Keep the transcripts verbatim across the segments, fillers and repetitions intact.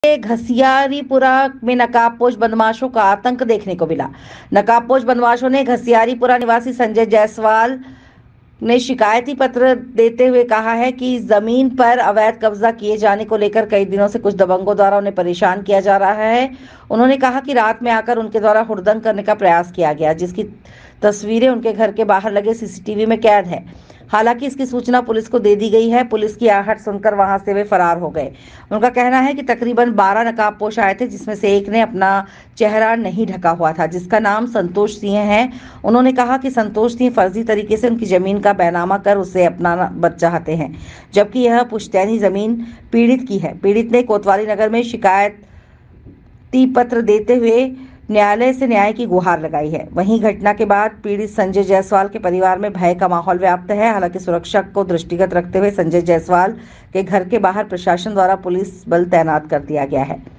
घसियारीपुरा में नकाबपोश बदमाशों का आतंक देखने को मिला। नकाबपोश बदमाशों ने घसियारीपुरा निवासी संजय जायसवाल ने शिकायती पत्र देते हुए कहा है कि जमीन पर अवैध कब्जा किए जाने को लेकर कई दिनों से कुछ दबंगों द्वारा उन्हें परेशान किया जा रहा है। उन्होंने कहा कि रात में आकर उनके द्वारा हुड़दंग करने का प्रयास किया गया, जिसकी तस्वीरें उनके घर के बाहर लगे सीसीटीवी में कैद है। हालांकि इसकी सूचना पुलिस को दे दी गई है। पुलिस की आहट सुनकर वहां से वे फरार हो गए। उनका कहना है कि तकरीबन बारह नकाबपोश आए थे, जिसमें से एक ने अपना चेहरा नहीं ढका हुआ था, जिसका नाम संतोष सिंह है। उन्होंने कहा कि संतोष सिंह फर्जी तरीके से उनकी जमीन का बैनामा कर उसे अपनाना चाहते हैं, जबकि यह पुश्तैनी जमीन पीड़ित की है। पीड़ित ने कोतवाली नगर में शिकायती पत्र देते हुए न्यायालय से न्याय की गुहार लगाई है। वहीं घटना के बाद पीड़ित संजय जायसवाल के परिवार में भय का माहौल व्याप्त है। हालांकि सुरक्षा को दृष्टिगत रखते हुए संजय जायसवाल के घर के बाहर प्रशासन द्वारा पुलिस बल तैनात कर दिया गया है।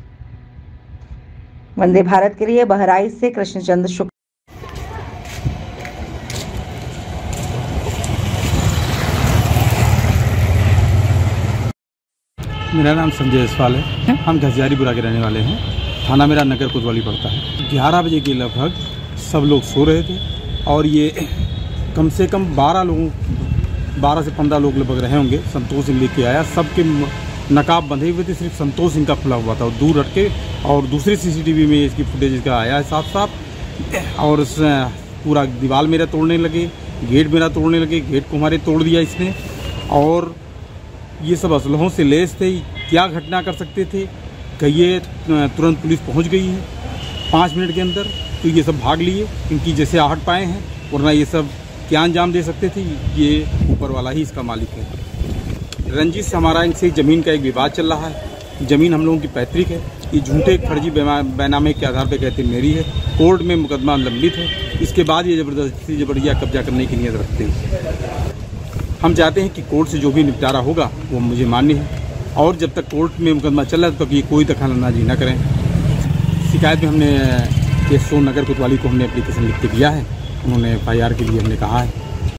वंदे भारत के लिए बहराइच से कृष्णचंद्र शुक्ल। मेरा नाम संजय जायसवाल है। हम घसियारीपुरा के रहने वाले हैं। थाना मेरा नगर कोतवाली पड़ता है। ग्यारह बजे के लगभग सब लोग सो रहे थे और ये कम से कम बारह लोगों बारह से पंद्रह लोग लगभग रहे होंगे। संतोष सिंह लेके आया, सबके नकाब बंधे हुए थे, सिर्फ संतोष सिंह का खुला हुआ था और दूर हट के। और दूसरी सीसीटीवी में इसकी फुटेज का आया है साफ साफ। और पूरा दीवार मेरा तोड़ने लगे, गेट मेरा तोड़ने लगे, गेट को हमारे तोड़ दिया इसने। और ये सब असलहों से लेस थे। क्या घटना कर सकते थे, कहिए तुरंत पुलिस पहुंच गई है पाँच मिनट के अंदर, तो ये सब भाग लिए। इनकी जैसे आहट पाए हैं, वरना ये सब क्या अंजाम दे सकते थे। ये ऊपर वाला ही इसका मालिक है। रंजिश से हमारा इनसे ज़मीन का एक विवाद चल रहा है। ज़मीन हम लोगों की पैतृक है। ये झूठे फर्जी बैनामे के आधार पर कहते मेरी है। कोर्ट में मुकदमा लंबित है। इसके बाद ये ज़बरदस्ती जबरिया कब्जा करने की नीयत रखते हैं। हम चाहते हैं कि कोर्ट से जो भी निपटारा होगा वो मुझे मान्य है, और जब तक कोर्ट में मुकदमा चल रहा है तब तक ये कोई दखलअंदाजी न करें। शिकायत में हमने एसओ नगर कोतवाली को हमने एप्लीकेशन लिख के दिया है। उन्होंने एफ आई आर के लिए हमने कहा है।